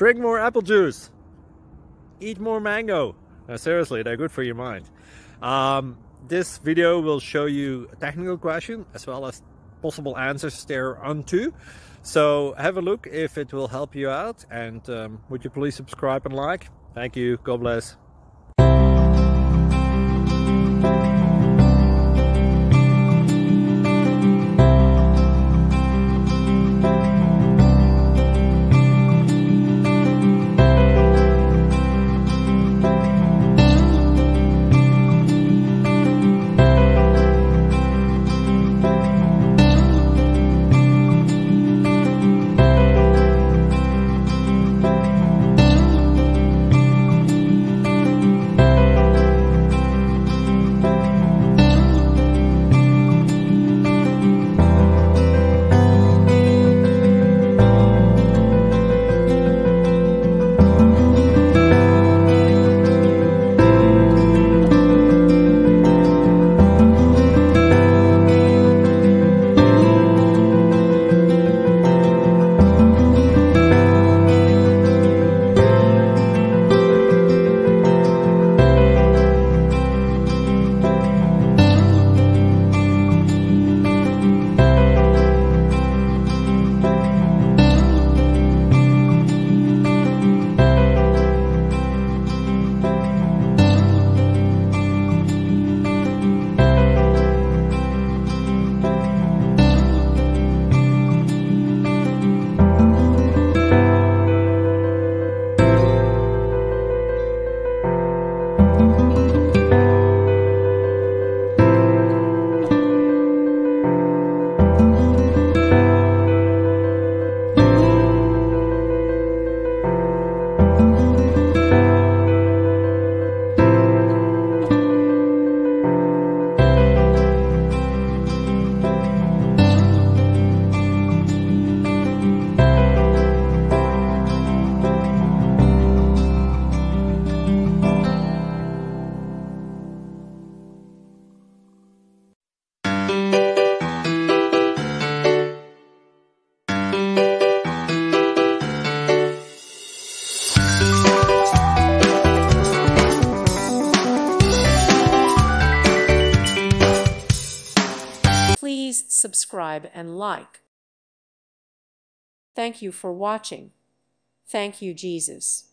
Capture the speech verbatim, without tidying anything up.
Drink more apple juice. Eat more mango. No, seriously, they're good for your mind. Um, this video will show you a technical question as well as possible answers thereunto. So have a look if it will help you out, and um, would you please subscribe and like? Thank you. God bless. Please subscribe and like. Thank you for watching. Thank you, Jesus.